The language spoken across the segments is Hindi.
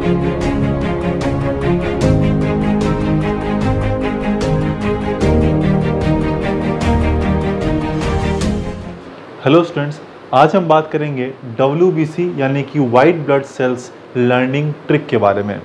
हेलो स्टूडेंट्स, आज हम बात करेंगे WBC यानी कि white blood cells learning trick के बारे में।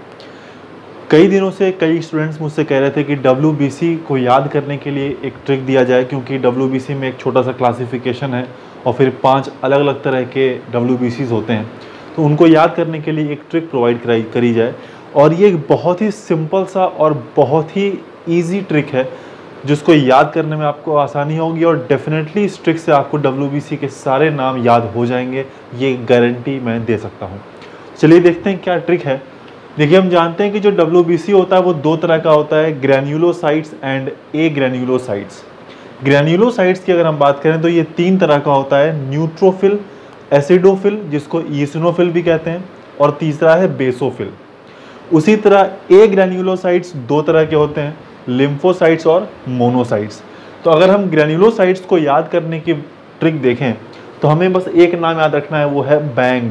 कई दिनों से कई स्टूडेंट्स मुझसे कह रहे थे कि WBC को याद करने के लिए एक ट्रिक दिया जाए, क्योंकि WBC में एक छोटा सा क्लासिफिकेशन है और फिर 5 अलग अलग तरह के WBCs होते हैं, तो उनको याद करने के लिए एक ट्रिक प्रोवाइड करी जाए। और ये एक बहुत ही सिंपल सा और बहुत ही ईजी ट्रिक है जिसको याद करने में आपको आसानी होगी और डेफिनेटली इस ट्रिक से आपको WBC के सारे नाम याद हो जाएंगे, ये गारंटी मैं दे सकता हूँ। चलिए देखते हैं क्या ट्रिक है। देखिए, हम जानते हैं कि जो WBC होता है वो 2 तरह का होता है, ग्रैन्युलोसाइट्स एंड एग्रैन्युलोसाइट्स। ग्रैन्युलोसाइट्स की अगर हम बात करें तो ये 3 तरह का होता है, न्यूट्रोफिल, एसिडोफिल जिसको ईसिनोफिल भी कहते हैं, और तीसरा है बेसोफिल। उसी तरह एग्रैन्युलोसाइट्स 2 तरह के होते हैं, लिम्फोसाइट्स और मोनोसाइट्स। तो अगर हम ग्रैन्युलोसाइट्स को याद करने की ट्रिक देखें तो हमें बस एक नाम याद रखना है, वो है बैंग,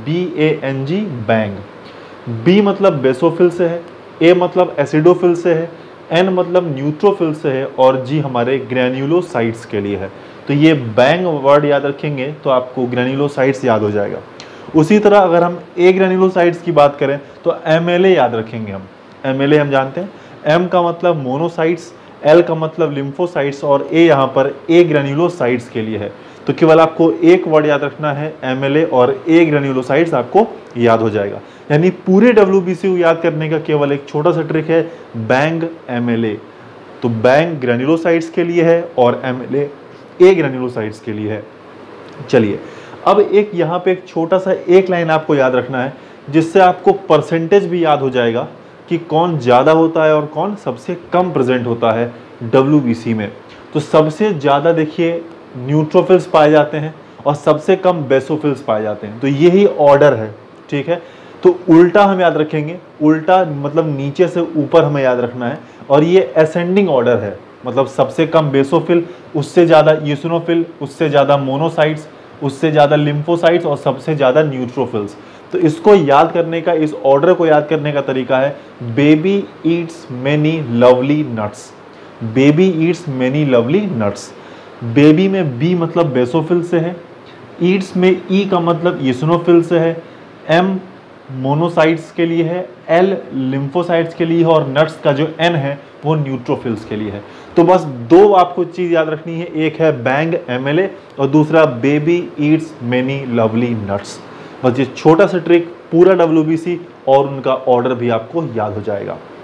BANG, बैंग। B मतलब बेसोफिल से है, A मतलब एसिडोफिल से है, N मतलब न्यूट्रोफिल से है और G हमारे ग्रैन्युलोसाइट्स के लिए है। तो ये बैंग वर्ड याद रखेंगे तो आपको ग्रैन्युलोसाइट्स याद हो जाएगा। उसी तरह अगर हम ए ग्रैन्युलोसाइट्स की बात करें तो MLA याद रखेंगे हम। MLA हम जानते हैं, M का मतलब मोनोसाइट्स, L का मतलब लिम्फोसाइट्स और A यहाँ पर ए ग्रैन्युलोसाइट्स के लिए है। तो केवल आपको एक वर्ड याद रखना है, MLA, और ए ग्रैन्युलोसाइट्स आपको याद हो जाएगा। यानी पूरे WBC को याद करने का केवल एक छोटा सा ट्रिक है, बैंग MLA। तो बैंग ग्रैन्युलोसाइट्स के लिए है और MLA ए ग्रैन्युलोसाइट्स के लिए है। चलिए, अब एक यहाँ पे एक छोटा सा एक लाइन आपको याद रखना है जिससे आपको परसेंटेज भी याद हो जाएगा कि कौन ज़्यादा होता है और कौन सबसे कम प्रेजेंट होता है WBC में। तो सबसे ज़्यादा देखिए न्यूट्रोफिल्स पाए जाते हैं और सबसे कम बेसोफिल्स पाए जाते हैं। तो यही ऑर्डर है, ठीक है। तो उल्टा हम याद रखेंगे, उल्टा मतलब नीचे से ऊपर हमें याद रखना है, और ये असेंडिंग ऑर्डर है, मतलब सबसे कम बेसोफिल, उससे ज़्यादा ईसिनोफिल, उससे ज़्यादा मोनोसाइट्स, उससे ज़्यादा लिम्फोसाइट्स और सबसे ज़्यादा न्यूट्रोफिल्स। तो इसको याद करने का, इस ऑर्डर को याद करने का तरीका है, baby eats many lovely nuts. Baby eats many lovely nuts. Baby में बी मतलब बेसोफिल से है, ईट्स में ई का मतलब ईसिनोफिल से है, एम मोनोसाइट्स के लिए है, एल लिम्फोसाइट्स के लिए है और नट्स का जो एन है वो न्यूट्रोफिल्स के लिए है। तो बस 2 आपको चीज़ याद रखनी है, एक है बैंग MLA और दूसरा baby eats many lovely nuts. बस ये छोटा सा ट्रिक, पूरा WBC और उनका ऑर्डर भी आपको याद हो जाएगा।